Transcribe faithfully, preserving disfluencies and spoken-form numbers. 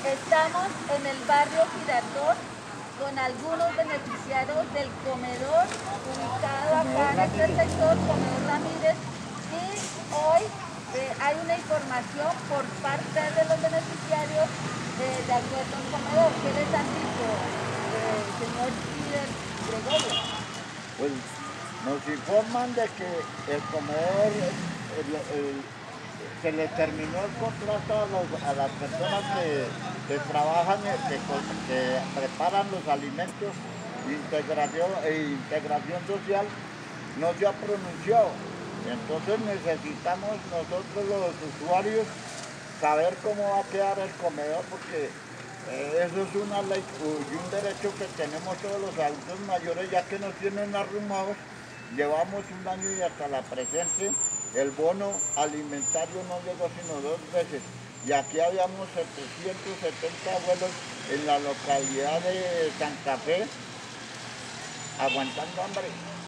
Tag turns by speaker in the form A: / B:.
A: Estamos en el barrio Girardot con algunos beneficiarios del comedor ubicado acá en este sector, Comedor Ramírez, y hoy eh, hay una información por parte de los beneficiarios eh, de acuerdo al comedor. ¿Qué les han dicho, eh, señor líder Gregorio?
B: Pues nos informan de que el comedor el, el, se le terminó el contrato a, los, a las personas que, que trabajan, que, que preparan los alimentos, integración, e integración social, no se ha pronunciado. Entonces necesitamos nosotros los usuarios saber cómo va a quedar el comedor, porque eh, eso es una ley y un derecho que tenemos todos los adultos mayores, ya que nos tienen arrumados. Llevamos un año y hasta la presente el bono alimentario no llegó sino dos veces, y aquí habíamos setecientos setenta abuelos en la localidad de Santa Fe aguantando hambre.